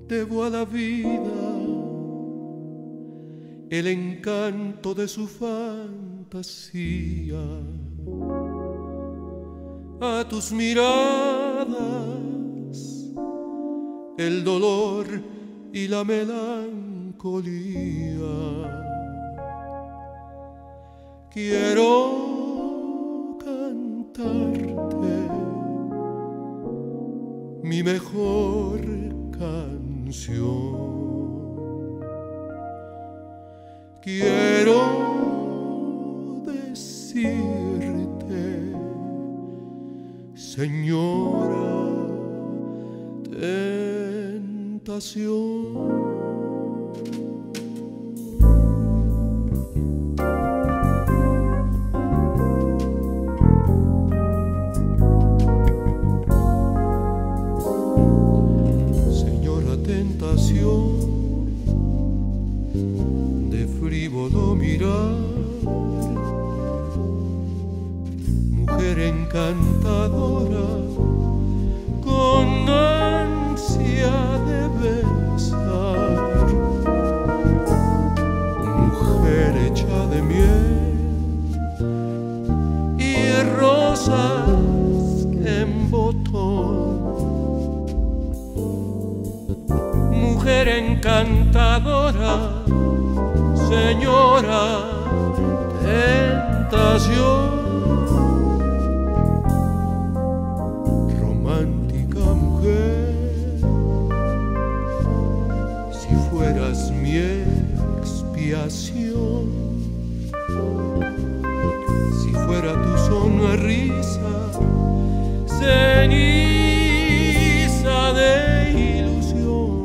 Debo a la vida el encanto de su fantasía, a tus miradas el dolor y la melancolía. Quiero cantarte mi mejor canción. Quiero decirte, señora, tentación. De frívolo mirar, mujer encantadora con ansia de besar, mujer hecha de miel y rosas en botón, mujer encantadora, señora, tentación. Romántica mujer, si fueras mi expiación, si fuera tu sonrisa ceniza de ilusión,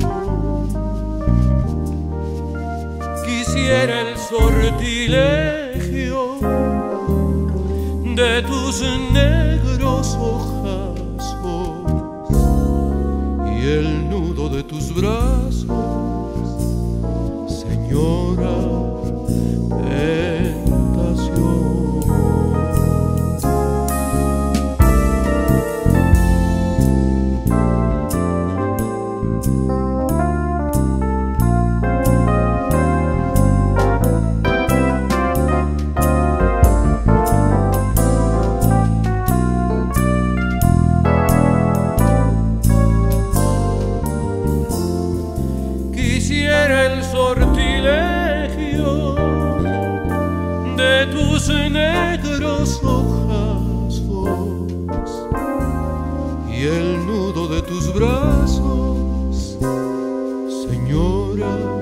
quisiera el sortilegio de tus negros ojazos y el nudo de tus brazos, señora, tentación. Quisiera el sortilegio de tus negros ojazos y el nudo de tus brazos, señora.